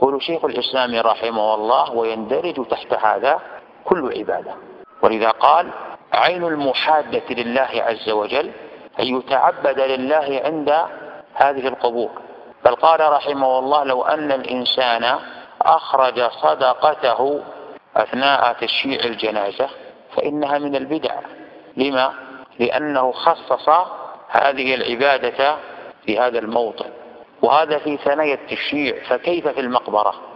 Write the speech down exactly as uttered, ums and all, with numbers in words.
يقول شيخ الإسلام رحمه الله: ويندرج تحت هذا كل عبادة. ولذا قال: عين المحادة لله عز وجل أن يتعبد لله عند هذه القبور. بل قال رحمه الله: لو أن الإنسان أخرج صدقته أثناء تشييع الجنازة فإنها من البدع. لما؟ لأنه خصص هذه العبادة في هذا الموطن، وهذا في ثنايا التشييع، فكيف في المقبرة؟